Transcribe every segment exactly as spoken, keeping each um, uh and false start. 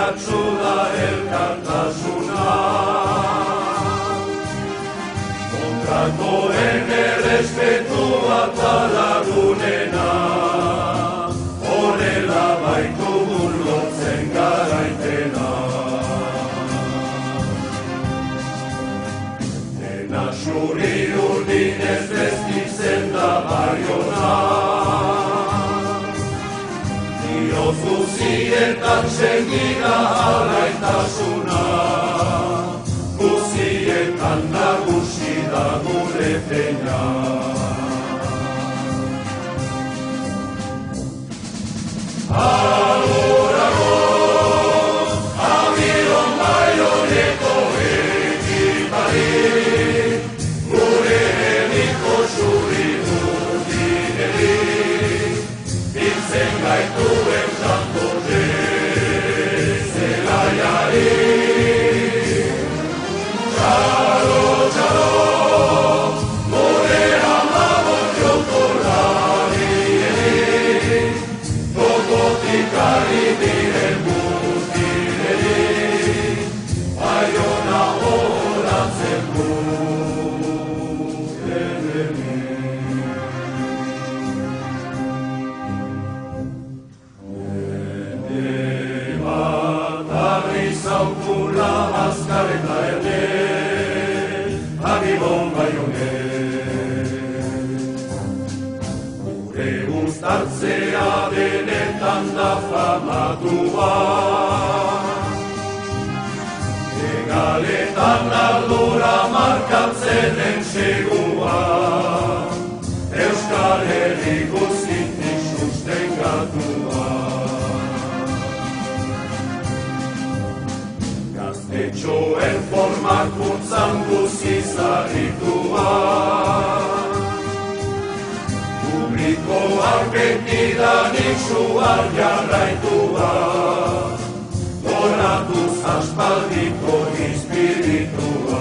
aberatsu da elkartasuna. Kontratoen errespetua eta lagunena, horrela baitugun lotzen garaipena. Dena xuri urdinez bezkitzen da Baiona, Dioz guzietan segida alaitasuna, guzietan nagusi da gure peina. Agur, agur, Abiron Baioneko ekipari, gure herriko xuri urdineri, biltzen gaituen kanpote zelaiari. Txalo, txalo, gure amabon jokolarieri, gogotik ari diren guztieri, Baiona horatzen duteneri. Ene bat arri zaukula azkar eta erne, Agibon Baione. Gure uztartzea benetan da famatua, egaletan ardura markatzenen segua, Euskal Herri guztitik sustengatua. Gaztetxoen formakuntzan guziz arritua, publikoak betidanik suar jarraitua, donatuz aspaldiko espiritua.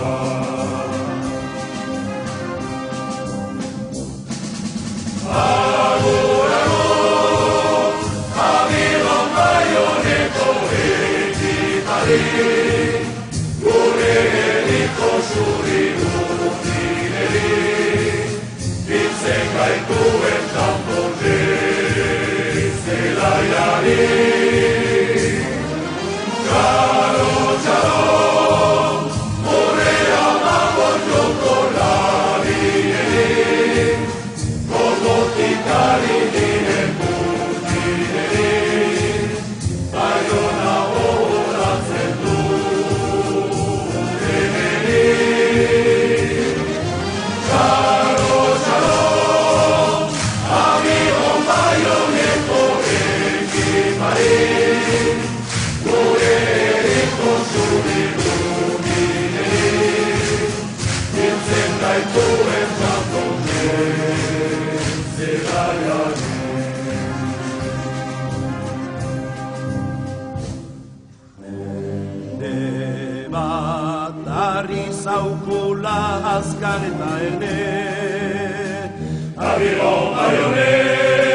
Agur, agur, Abiron Baioneko ekipari, gure herriko xuri urdineri, biltzen gaituen kanpote zelaiari. Txalo, txalo, gure amabon jokolarieri, gogotik ari diren guztieri, Baiona horatzen duteneri. Txalo, txalo, Abiron Baioneko ekipari, gure herriko xuri urdineri, biltzen gaituen kanpote zelaiari. Ene bat arri zaukula azkar eta erne, Abiron Baione.